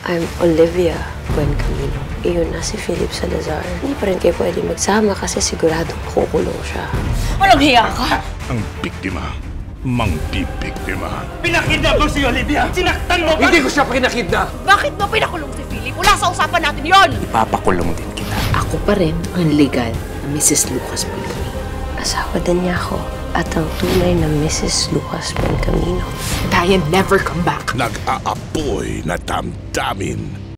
I'm Olivia Buencamino. Iyon na si Philip Salazar. Hindi pa rin kayo pwede magsama kasi siguradong kukulong siya. Walang hiya ka! Ang biktima, mangbibiktima. Pinakidnap mo si Olivia! Sinaktan mo ba? Hindi ko siya pinakidnap! Bakit mo pinakulong si Philip? Wala sa usapan natin yon! Ipapakulong din kita. Ako pa rin ang legal na Mrs. Lucas Buencamino. Asawa din niya ako at ang tunay na Mrs. Lucas Buencamino. Diane never come back. Nag-aapoy na damdamin.